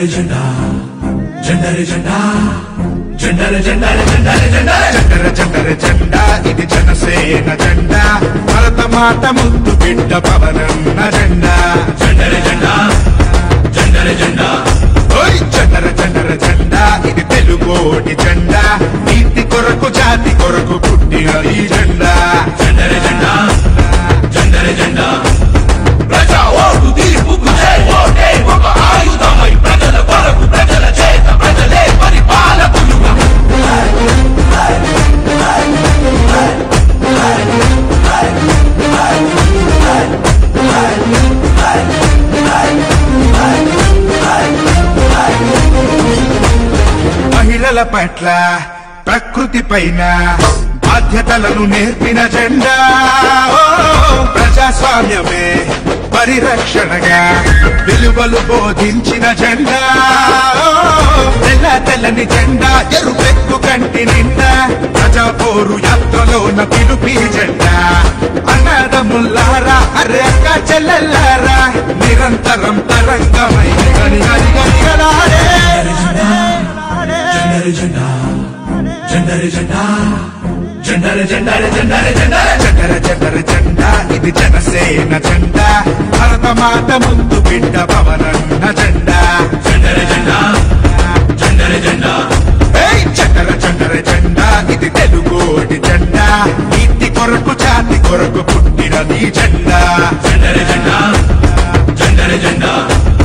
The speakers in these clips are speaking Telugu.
జెండా జెండరే జెండా జెండరే జెండరే జెండరే జెండరే జెండరే జెండరే జెండా ఇది జనసేన జెండా భారత మాత ముద్దు బిడ్డ పవనన్న జెండా జెండరే జెండా జెండరే జెండా ఓయ్ జెండరే జెండరే జెండా ఇది తెలుగోటి జెండా నీతి కొరకు జాతి కొరకు పుట్టిన ఈ జెండా జెండరే జెండా జెండరే జెండా ప్రజా ఓటు తీర్పుకు జై ఓటే ఒక ఆయుధమై ప్రజల కొరకు ప్రజల చేత ప్రజలే పరిపాలకులుగా మహిళల పట్ల ప్రకృతి పైన బాధ్యతలను నేర్పిన జెండా ప్రజాస్వామ్యమే పరిరక్షణగా విలువలు బోధించిన జెండా తెల్ల తెల్లని జెండా ఎరుపెక్కు కంటి నిండా ప్రజా పోరు యాత్రలోన పిలుపి జెండా అన్నదమ్ములారా అరే అక్క చెల్లెల్లారా నిరంతరం తరంగమై గని గని గనిగలాడే జెండరే జెండా జెండరే జెండా జెండరే జెండరే జెండరే జెండరే జెండరే జెండరే జెండా ఇది జనసేన జెండా భారత మాత ముందు బిడ్డ పవనన్న జెండా జెండరే జెండా జెండరే జెండా జెండరే జెండరే జెండా ఇది తెలుగోటి జెండా నీతి కొరకు జాతి కొరకు పుట్టిన నీ జెండా జెండరే జెండా జెండరే జెండా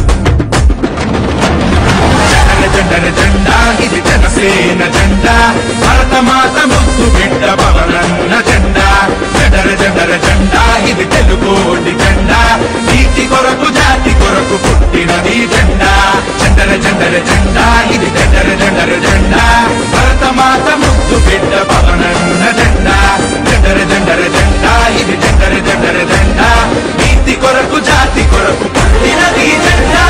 జెండరే జెండా ఇది జనసేన జెండా భారత మాత ముద్దు బిడ్డ పవనన్న జెండా జెండరే జెండరే జెండా ఇది తెలుగోటి జెండా నీతి కొరకు జాతి కొరకు పుట్టిన నీ జెండా జెండరే జెండరే జెండా ఇది జెండరే జెండరే జెండా భారత మాత ముద్దు బిడ్డ పవనన్న జెండా జెండరే జెండరే జెండా ఇది జెండరే జెండరే జెండా నీతి కొరకు జాతి కొరకు పుట్టిన నీ జెండా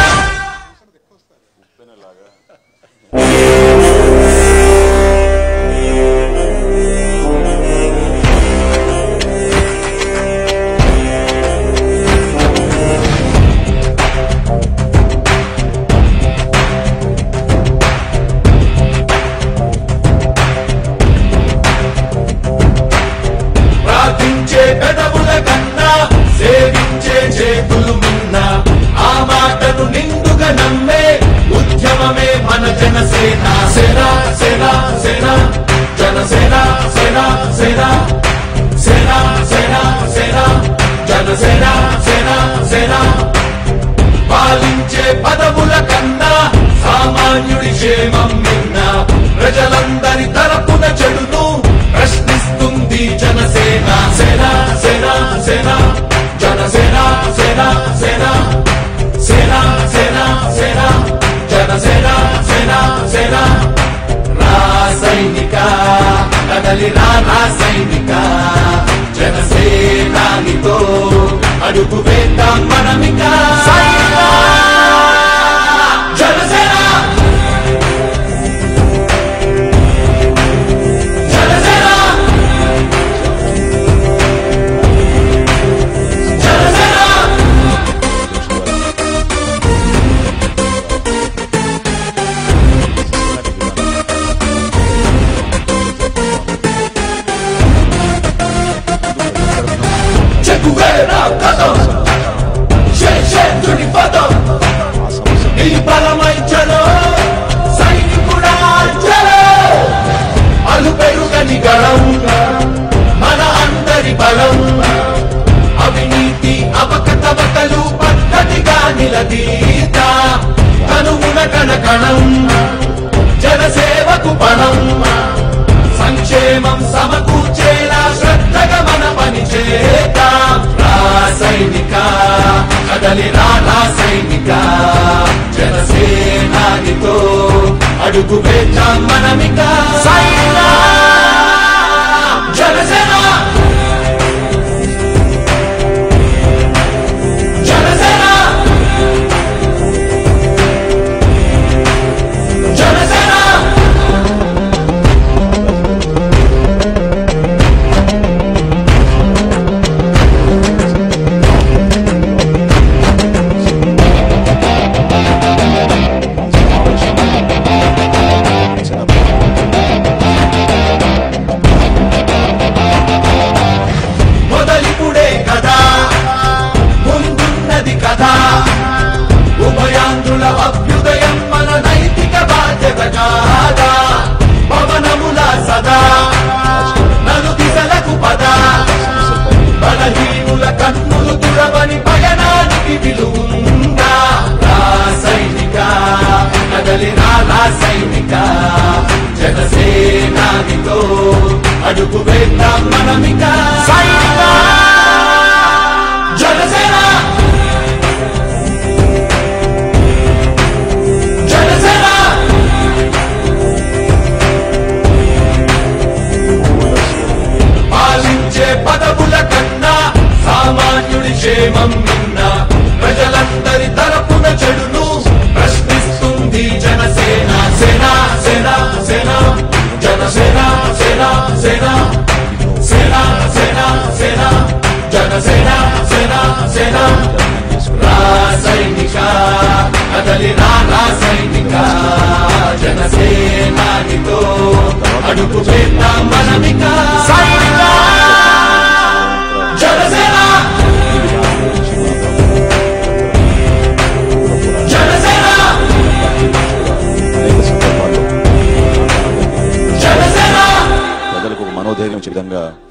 పెదవుల కన్నా సేవించే చేతులు మిన్న ఆ మాటను నిండుగా నమ్మే ఉద్యమమే మన జనసేన సేన సేన సేన జనసేన సేన సేన సేన సేన సేన జనసేన సేన సేన పాలించే పదవుల కన్నా సామాన్యుడి క్షేమం మిన్న ప్రజలందరి తరపున చెడును ప్రశ్నిస్తుంది జనసేన సేన సేన సేన జనసేన సేన సేన సేన సేన సేన జనసేన సేన సేన రాసైనిక కదలి రాసైనిక జనసేనానితో అడుగు వేద్దాం మనమిక జనసేన మన అందరి బలం అవినీతి అపకతవకలు పద్ధతిగా నిలదీత కనుగుణ కణకణం జనసేవకు పణం సంక్షేమం సమకూర్చేలా శ్రద్ధగా మన పని చేద్దాం రాసైనిక కదలి రాసైనిక జనసేనానితో అడుగు వేద్దాం మనమిక జనసేన జనసేన జనసేన చెడును ప్రశ్నిస్తుంది జనసేన సేన సేన సేన జనసేన సేన సేన సేన సేన సేన జనసేన సేన సేన రాసైనిక కదలి రాసైనిక జనసేనానితో అడుగు పెట్టాం మనమిక సైనిక జనసేన జనసేన ప్రజలకు మనోధైర్యం ఇచ్చే విధంగా